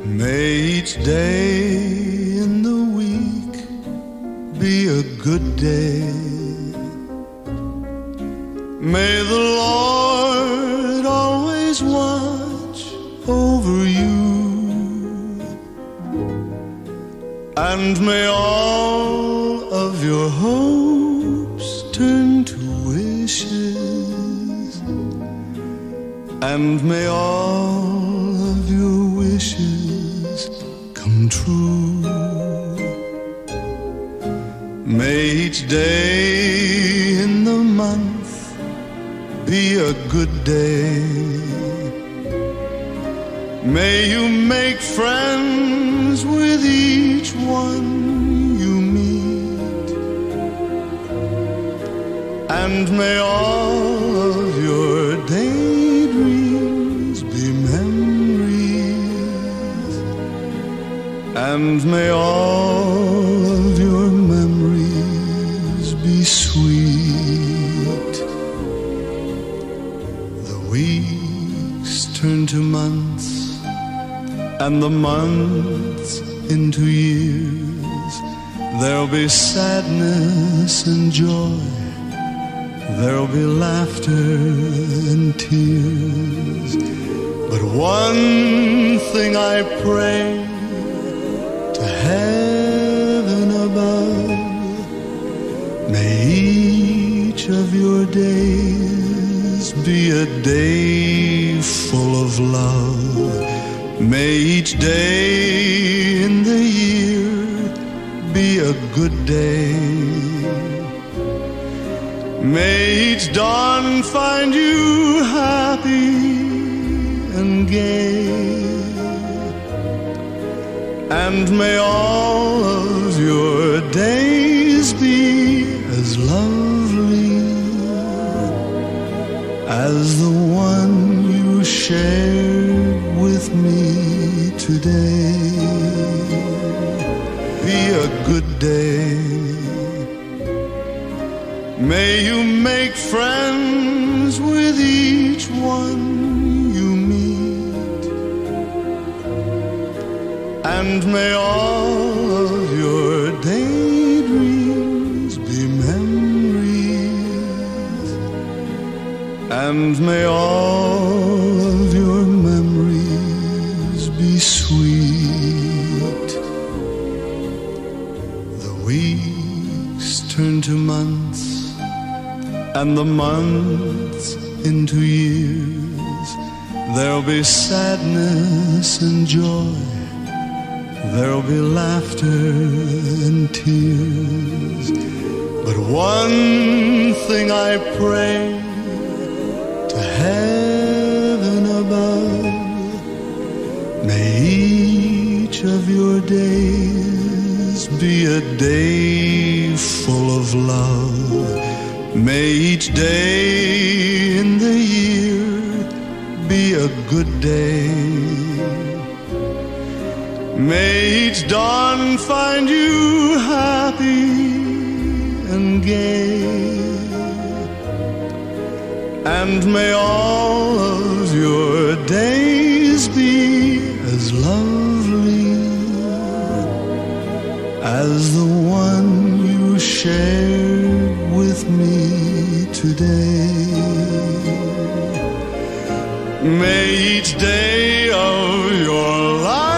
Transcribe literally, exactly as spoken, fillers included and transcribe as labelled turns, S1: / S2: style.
S1: May each day in the week be a good day. May the Lord always watch over you, and may all of your hopes turn to wishes, and may all of your wishes come true. May each day in the month be a good day. May you make friends with each one you meet, and may all of your daydreams be memories, and may all of your memories be sweet. The weeks turn to months, and the months into years. There'll be sadness and joy, there'll be laughter and tears. But one thing I pray to heaven above: may each of your days be a day full of love. May each day in the year be a good day. May each dawn find you happy and gay, and may all of your days be as lovely as the one you shared with me today. Be a good day. May you make friends with each one you meet, and may all of your daydreams be memories, and may all of your memories be sweet. The weeks turn to months, and the months into years. There'll be sadness and joy, there'll be laughter and tears. But one thing I pray to heaven above: may each of your days be a day full of love. May each day in the year be a good day. May each dawn find you happy and gay, and may all of your days be as lovely as the one you shared with me today. May each day of your life